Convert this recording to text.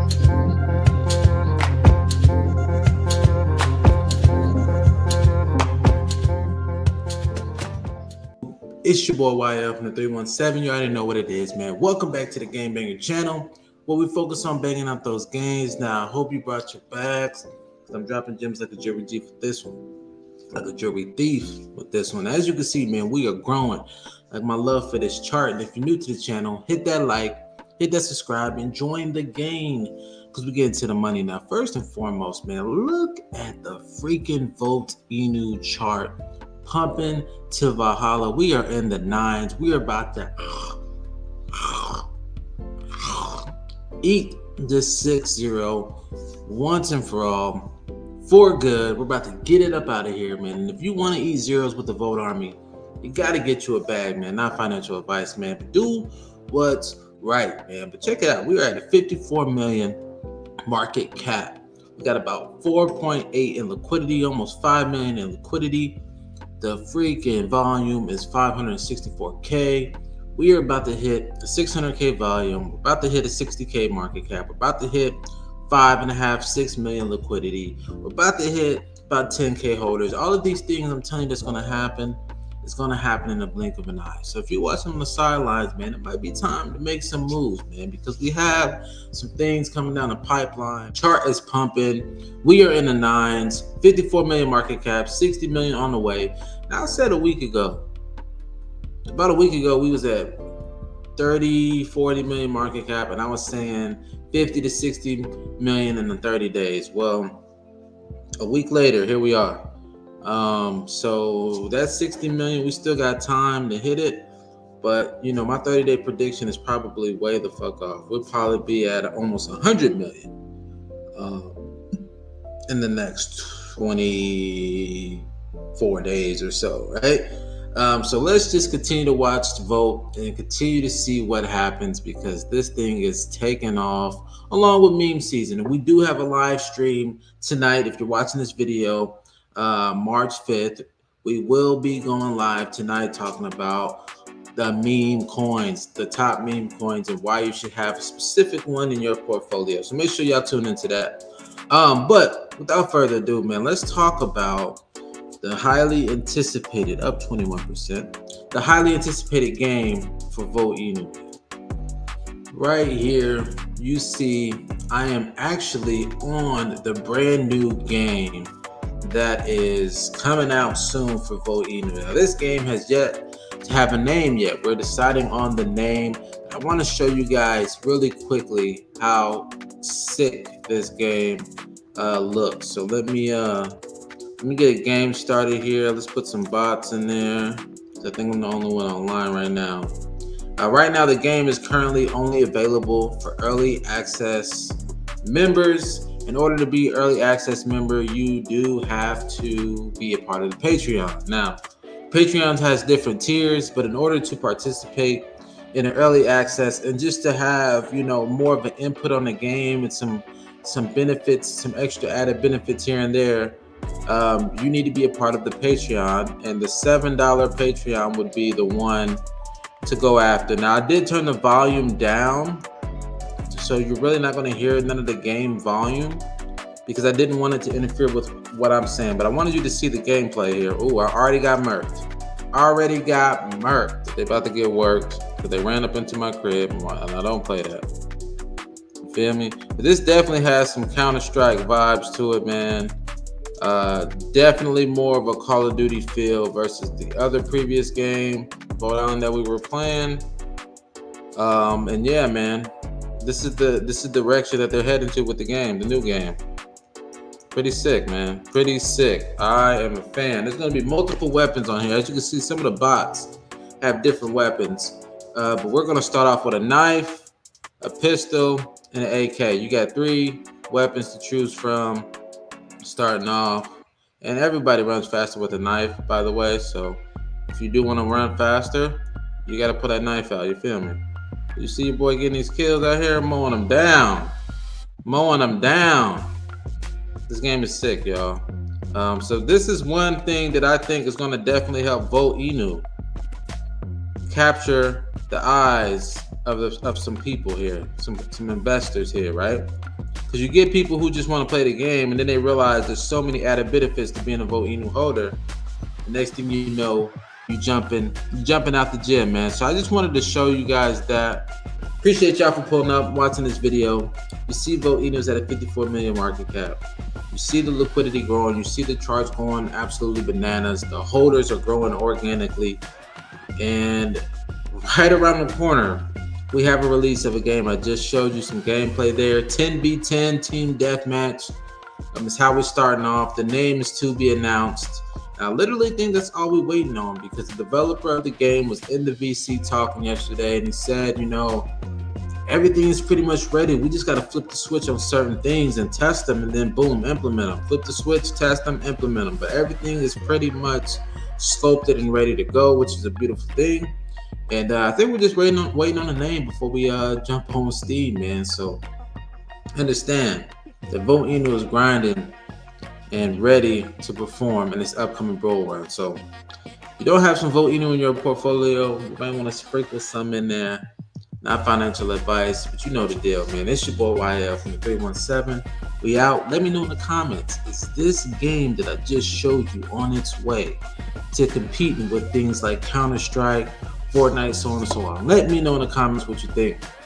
It's your boy YL from the 317. You already know what it is, man. Welcome back to the Game Banger channel, where we focus on banging out those games. Now, I hope you brought your bags, because I'm dropping gems like a jewelry G for this one, like a jewelry thief with this one. As you can see, man, we are growing. Like my love for this chart. And if you're new to the channel, hit that like, hit that subscribe, and join the game, because we get into the money now. First and foremost, man, look at the freaking Vote Inu chart. Pumping to Valhalla. We are in the 9s. We are about to eat this 6-0 once and for all, for good. We're about to get it up out of here, man. And if you want to eat zeros with the Vote Army, you got to get you a bag, man. Not financial advice, man. But do what's right, man. But check it out. We are at a 54 million market cap. We got about 4.8 in liquidity, almost 5 million in liquidity. The freaking volume is 564K. We are about to hit a 600K volume. We're about to hit a 60K market cap. We're about to hit 5.5, 6 million liquidity. We're about to hit about 10K holders. All of these things I'm telling you that's going to happen. It's going to happen in the blink of an eye. So if you're watching on the sidelines, man, it might be time to make some moves, man, because we have some things coming down the pipeline. Chart is pumping. We are in the 9s, 54 million market cap, 60 million on the way. Now, I said about a week ago, we was at 30, 40 million market cap, and I was saying 50 to 60 million in the 30 days. Well, a week later, here we are. So that's 60 million. We still got time to hit it, but you know, my 30-day prediction is probably way the fuck off. We'll probably be at almost 100 million in the next 24 days or so, right? So let's just continue to watch the vote and continue to see what happens, because this thing is taking off along with meme season. And we do have a live stream tonight. If you're watching this video, March 5th, we will be going live tonight talking about the meme coins, the top meme coins, and why you should have a specific one in your portfolio. So make sure y'all tune into that. But without further ado, man, let's talk about the highly anticipated, up 21%, the highly anticipated game for Vote Inu. Right here, you see I am actually on the brand new game that is coming out soon for Vote Inu. Now, this game has yet to have a name yet. We're deciding on the name. I want to show you guys really quickly how sick this game looks. So let me get a game started here. Let's put some bots in there. I think I'm the only one online right now. Right now, the game is currently only available for early access members. In order to be early access member, you do have to be a part of the Patreon. Now, Patreon has different tiers, but in order to participate in an early access and just to have, you know, more of an input on the game and some benefits, some extra added benefits here and there, you need to be a part of the Patreon, and the $7 Patreon would be the one to go after. Now, I did turn the volume down, so you're really not going to hear none of the game volume, because I didn't want it to interfere with what I'm saying. But I wanted you to see the gameplay here. Oh, I already got murked. They're about to get worked because they ran up into my crib, and I don't play that. You feel me? But this definitely has some Counter-Strike vibes to it, man. Definitely more of a Call of Duty feel versus the other previous game, Vote Island, that we were playing. And yeah, man. This is the direction that they're heading to with the game, the new game. Pretty sick, man. Pretty sick. I am a fan. There's going to be multiple weapons on here. As you can see, some of the bots have different weapons. But we're going to start off with a knife, a pistol, and an AK. You got 3 weapons to choose from starting off. And everybody runs faster with a knife, by the way. So if you do want to run faster, you got to put that knife out. You feel me? You see your boy getting these kills out here, mowing them down. This game is sick, y'all. So this is one thing that I think is going to definitely help Vote Inu capture the eyes of some people here, some investors here, right? Because you get people who just want to play the game, and then they realize there's so many added benefits to being a Vote Inu holder. The next thing you know, you jumping out the gym, man. So I just wanted to show you guys that. Appreciate y'all for pulling up, watching this video. You see Vote Inu is at a 54 million market cap. You see the liquidity growing. You see the charts going absolutely bananas. The holders are growing organically. And right around the corner, we have a release of a game. I just showed you some gameplay there. 10v10 team deathmatch. It's how we're starting off. The name is to be announced. I literally think that's all we're waiting on, because the developer of the game was in the VC talking yesterday, and he said, you know, everything is pretty much ready. We just got to flip the switch on certain things and test them, and then boom, implement them. Flip the switch, test them, implement them. But everything is pretty much sculpted and ready to go, which is a beautiful thing. And I think we're just waiting on the name before we jump on Steam, man. So understand that Vote Inu is grinding and ready to perform in this upcoming bull run. So if you don't have some Vote Inu in your portfolio, you might want to sprinkle some in there. Not financial advice, but you know the deal, man. It's your boy YL from the 317. We out. Let me know in the comments, is this game that I just showed you on its way to competing with things like Counter-Strike, Fortnite, so on and so on? Let me know in the comments what you think.